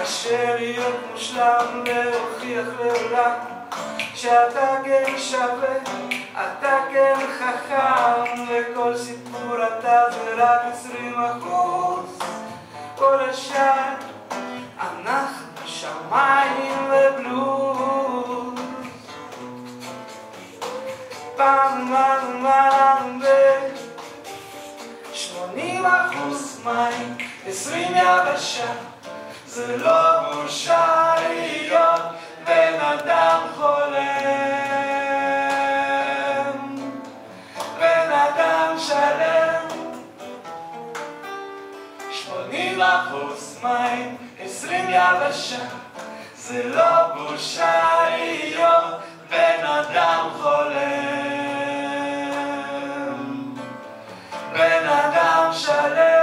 קשה להיות מושלם, להוכיח לעולם שאתה כן שווה, אתה כן חכם, וכל סיפור אתה זה רק 20%. כל השאר אנחנו שמיים ובלוז. פעם פעם 80% מים, 20 יבשה. זה לא בושה להיות בן אדם חולם, בן אדם שלם. 80% מים, 20 יבשה. זה לא בושה להיות בן אדם חולם, בן אדם שלם.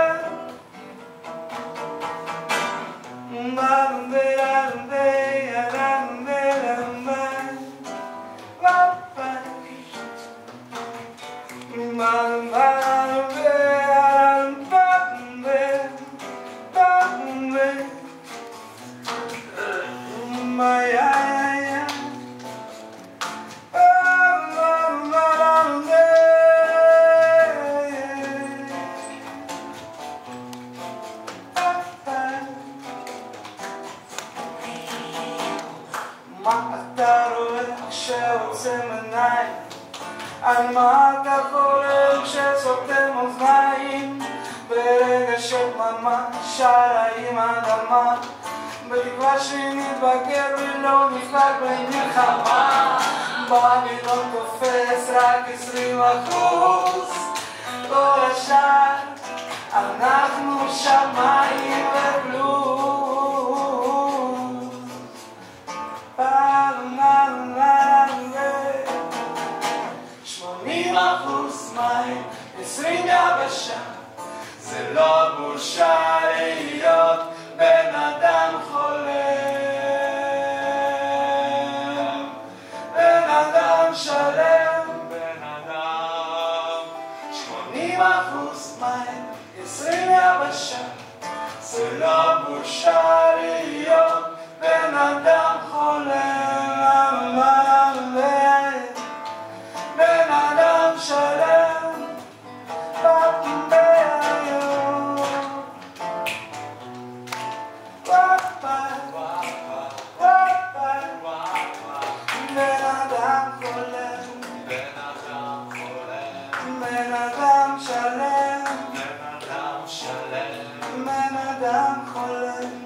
מה אתה רואה כשעוצם עיניים? על מה אתה חולם כשסותם אוזניים? ברגע שדממה שרה עם אדמה, בתקווה שנתבגר ולא נפלג במלחמה. בבילון תופס רק 20%. כל השאר אנחנו שמיים ובלוז. 80% מים, 20 יבשה. זה לא בושה להיות בן אדם חולם, בן אדם שלם, בן אדם. 80% מים, 20 יבשה. זה לא בושה להיות בן אדם חולם, בן אדם שלם. בן אדם חולם, בן אדם שלם, בן אדם חולם.